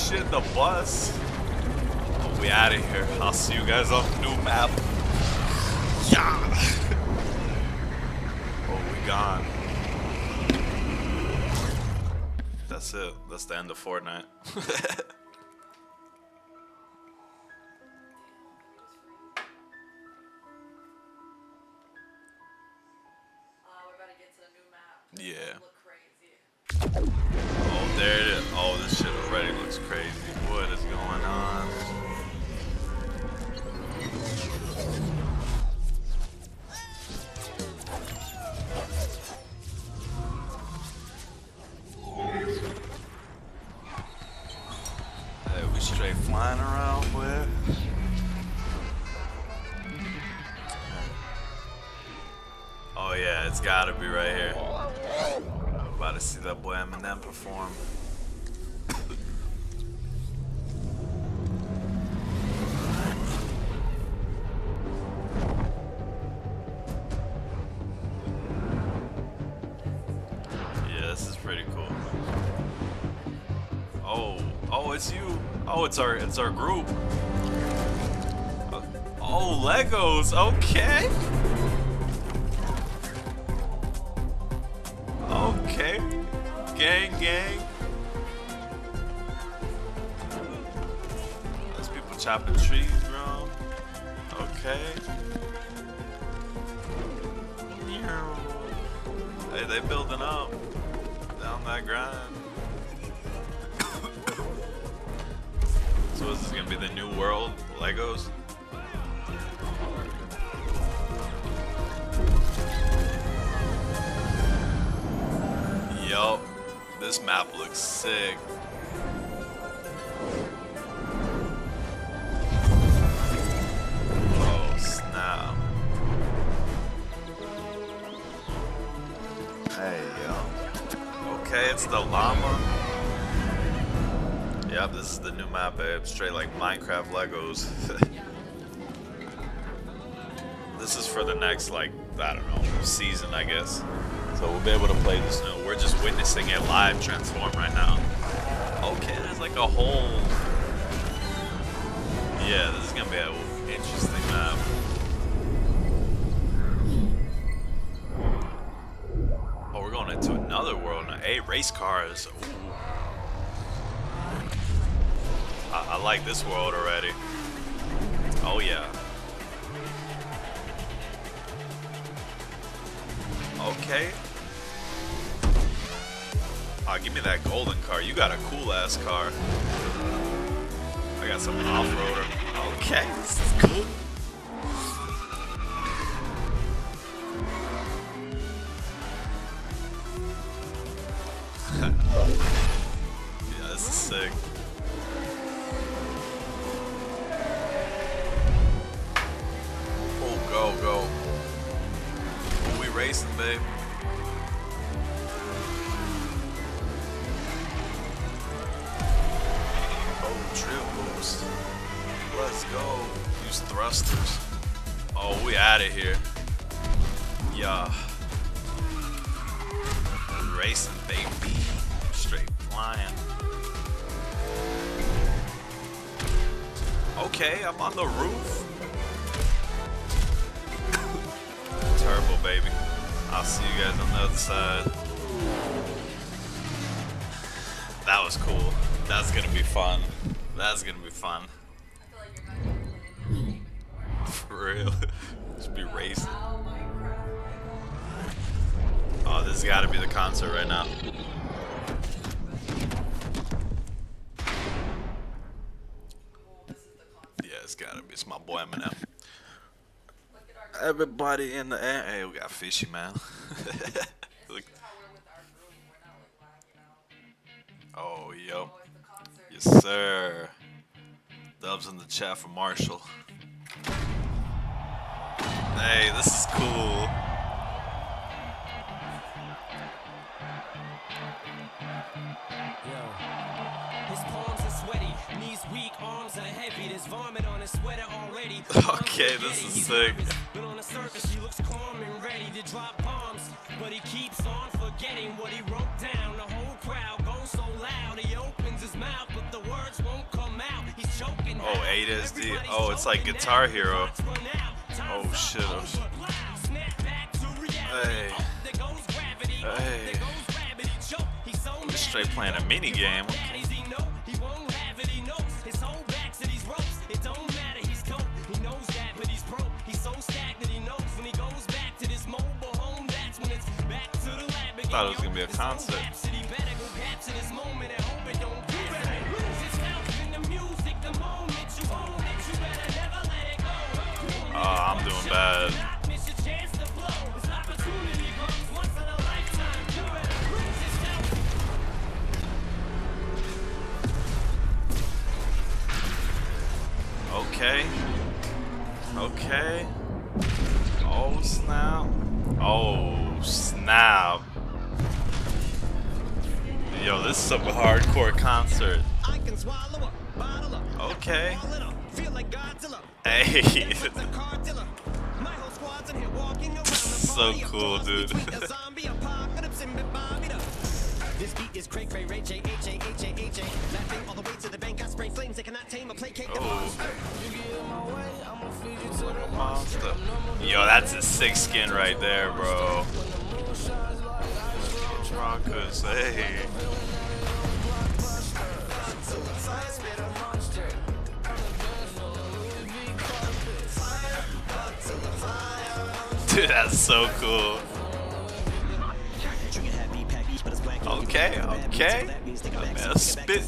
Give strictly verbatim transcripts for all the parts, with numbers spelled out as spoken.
shit, the bus. Oh, we out of here. I'll see you guys on the new map. Yeah. Oh, we gone. That's it. That's the end of Fortnite. Yeah. Oh, there it is. Oh, this shit already looks crazy. What is going on? Hey, we straight flying around where? Oh yeah, it's gotta be right here. I'm about to see that boy Eminem perform. Yeah, this is pretty cool. Oh, oh, it's you. Oh, it's our, it's our group. Oh, Legos. Okay. Okay, gang, gang. There's people chopping trees, bro. Okay. Hey, they building up down that grind. So is this gonna be the new world Legos? Yup, this map looks sick. Oh snap. Hey yo. Okay, it's the llama. Yep, this is the new map, babe. Straight like Minecraft Legos. This is for the next, like, I don't know, season, I guess. So we'll be able to play this new. We're just witnessing it live transform right now. Okay, there's like a whole... Yeah, this is gonna be an interesting map. Oh, we're going into another world now. Hey, race cars. Ooh. I, I like this world already. Oh yeah. Okay. Oh, give me that golden car. You got a cool ass car. I got some off-roader. Okay, this is cool. Yeah, this is sick. Oh, go, go. Oh, we racing, babe. Let's go. Use thrusters. Oh, we out of here. Yeah. Racing, baby. Straight flying. Okay, I'm on the roof. Turbo, baby. I'll see you guys on the other side. That was cool. That's gonna be fun. That's gonna be fun. For real. Just be racing. Oh, this has gotta be the concert right now. Yeah, it's gotta be. It's my boy Eminem. Everybody in the air. Hey, we got fishy, man. Look. Oh, yo. Yes, sir. Dubs in the chat for Marshall. Hey, this is cool. His palms are sweaty, knees weak, arms are heavy. There's vomit on his sweater already. Okay, this is sick. But on the surface, he looks calm and ready to drop bombs. But he keeps on forgetting what he wrote down. The whole crowd goes so loud he opens his mouth, but the words won't come out. He's choking. Oh, eight S D. Oh, it's like Guitar Hero. Oh shit. Oh shit. Hey. Hey. Just straight playing a mini game. I thought it was gonna be a concert. Oh, I'm doing bad. Okay. Okay. Oh snap. Oh snap. Yo, this is a hardcore concert. Okay. Hey. So cool, dude. This beat is cray cray ray J H A H A H A. Laughing all the way to the bank. I spray flames. They cannot tame or placate the monster. Monster. Yo, that's a sick skin right there, bro. Rockers, hey. Dude, that's so cool. Okay, okay. Man, spit.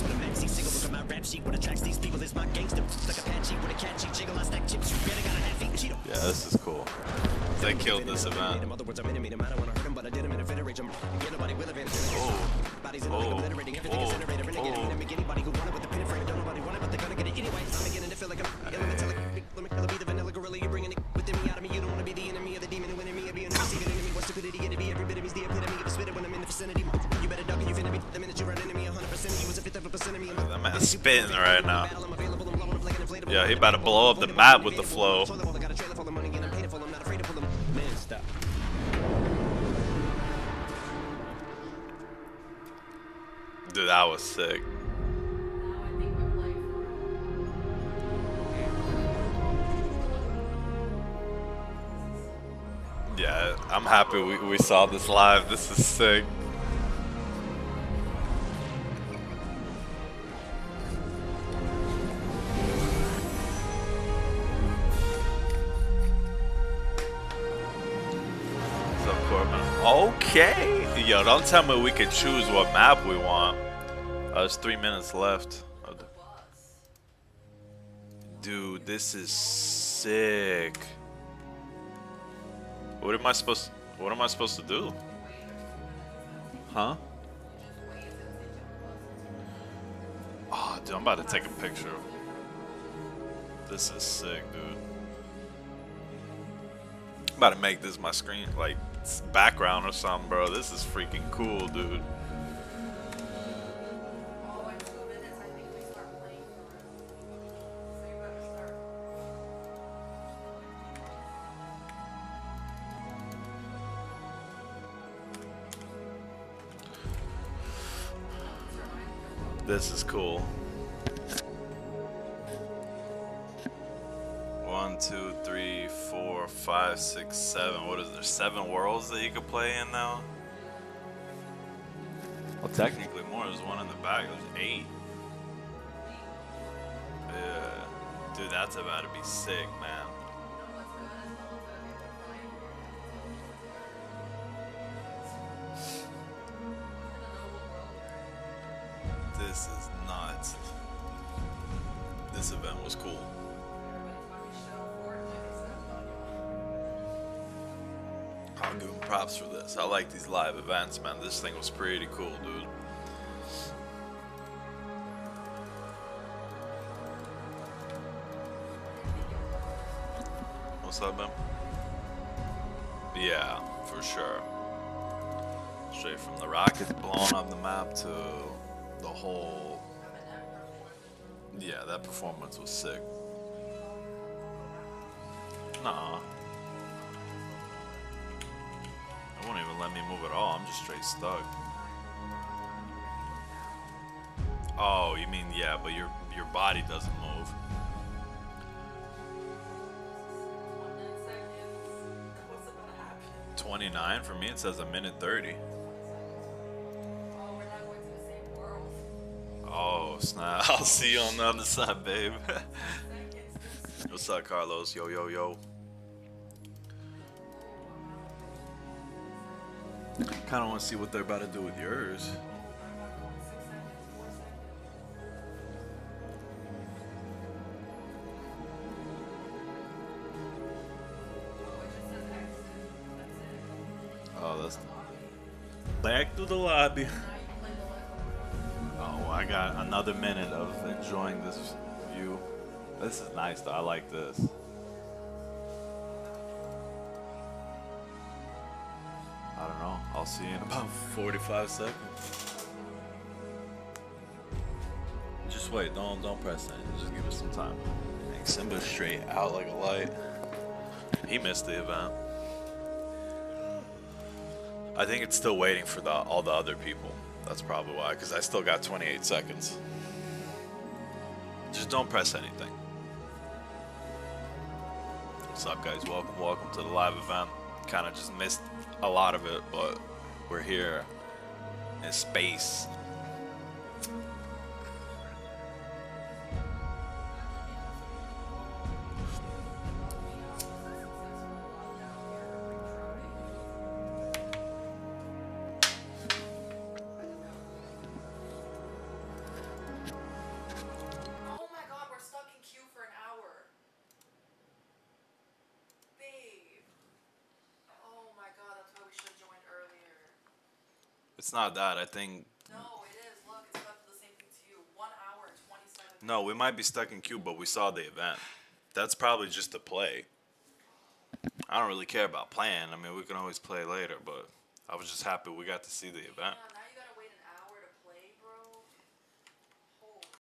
Yeah, this is cool. They killed this event. Oh. Oh. Oh. That man's spitting right now. Yeah, he about to blow up the map with the flow. Dude, that was sick. Yeah, I'm happy we, we saw this live. This is sick. What's up, Corbin? Okay. Yo, don't tell me we can choose what map we want. Uh, there's three minutes left. Dude, this is sick. What am I supposed what am I supposed to do? Huh? Oh, dude, I'm about to take a picture. This is sick, dude. I'm about to make this my screen, like, background or something, bro. This is freaking cool, dude. This is cool. One, two, three, four, five, six, seven. What is there? Seven worlds that you could play in now? Well, technically more. There's one in the back. There's eight. Yeah. Dude, that's about to be sick, man. This is nuts. This event was cool. I'll give them props for this. I like these live events, man. This thing was pretty cool, dude. What's up, man? Yeah, for sure. Straight from the rockets blowing up the map to the whole, yeah, that performance was sick. Nah, it won't even let me move at all. I'm just straight stuck. Oh, you mean yeah, but your your body doesn't move. What's about to happen? twenty-nine for me. It says a minute thirty. Oh, we're not going to the same world. Oh snap! I'll see you on the other side, babe. Seconds. What's up, Carlos? Yo yo yo. Kind of want to see what they're about to do with yours. Oh, that's back to the lobby. Oh, I got another minute of enjoying this view. This is nice, though. I like this. I don't know. I'll see you in about forty-five seconds. Just wait. Don't don't press anything. Just give us some time. Dang, Simba's straight out like a light. He missed the event. I think it's still waiting for the all the other people. That's probably why, because I still got twenty-eight seconds. Just don't press anything. What's up, guys? Welcome, welcome to the live event. Kind of just missed a lot of it, but we're here in space. Oh my god, we're stuck in queue for an hour. Babe. Oh my god, that's why we should have joined earlier. It's not that. I think No, it is. Look, it's about the same thing to you. One hour and twenty-seven minutes. no, we might be stuck in queue, but we saw the event. That's probably just to play. I don't really care about playing. I mean, we can always play later, but I was just happy we got to see the event. Yeah,